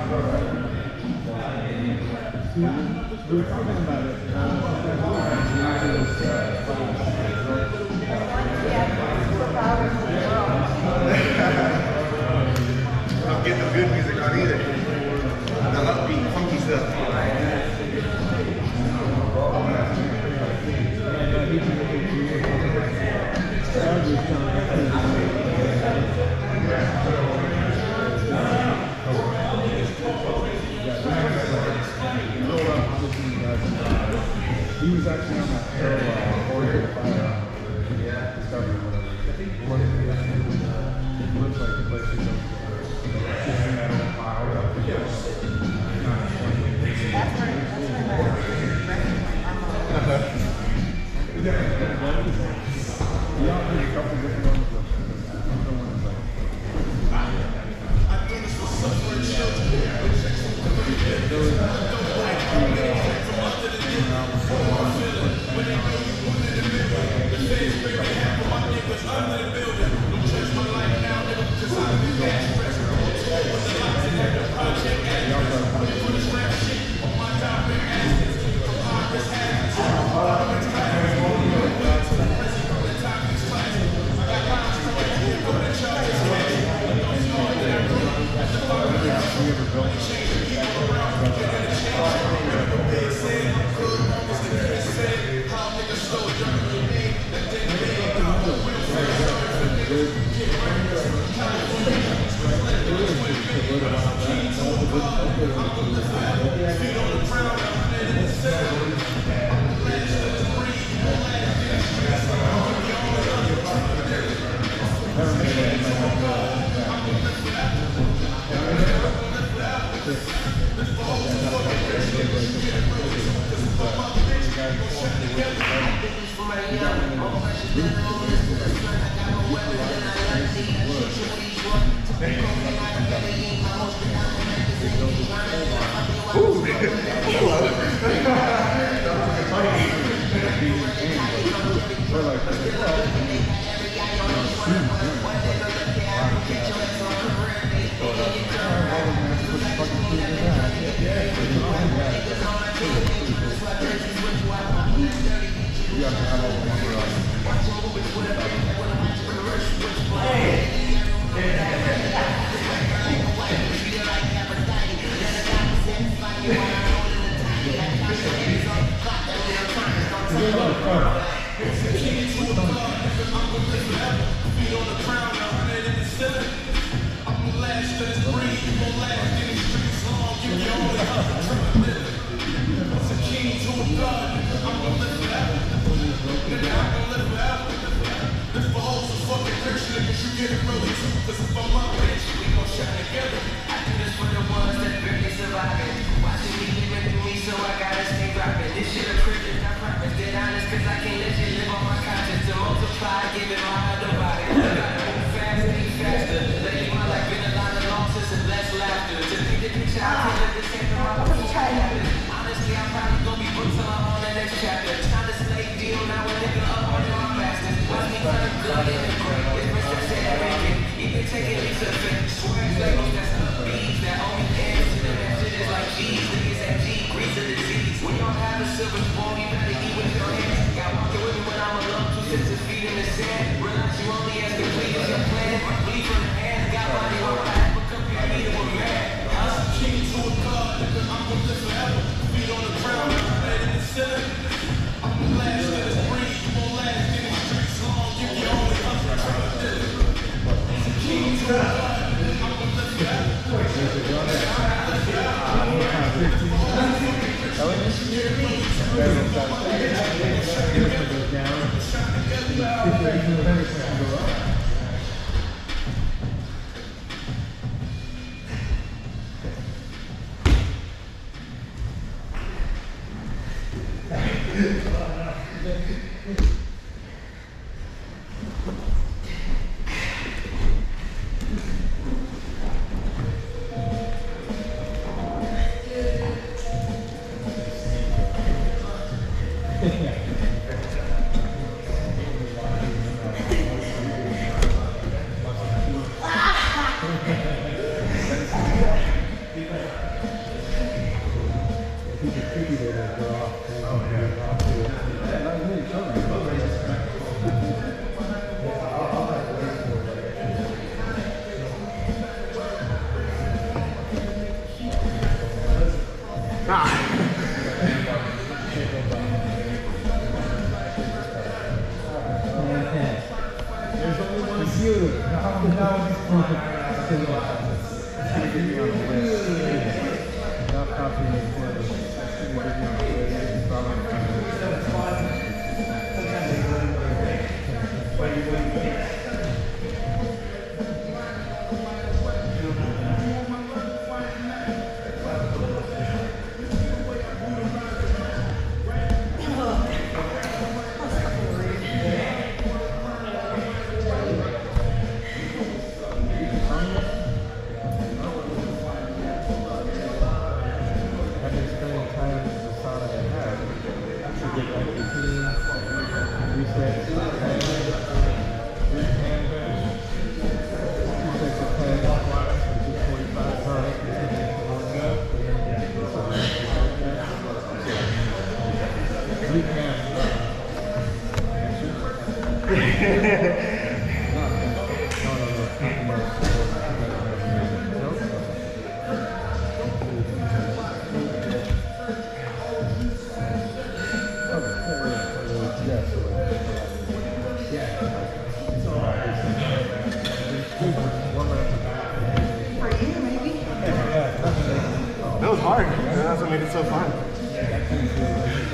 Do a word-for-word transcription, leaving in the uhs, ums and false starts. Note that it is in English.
We were talking about it. Don't get the good music on either. The upbeat, funky stuff. He was actually on that show, uh, Order of Fire, yeah, Discovery, whatever. One of the, uh, it looks like the place you go to. Just in that old pile. Yes. That's where, that's where my yeah. Yeah, there's a couple different ones. Another one is like, I think it's for suffering children. There was, Oh, yeah. Yeah, that was me. Show me. There's only one few. Now, now it's Enough coffee in the corner. I've been spending time in the sauna I had to get like the clean, reset, hand, three hand bench, two sets of hand squats, and two forty-five hard, and two sets of warming up, three hand No, no, no, not the most. Nope. For you, maybe. That was hard. That's what made it so fun.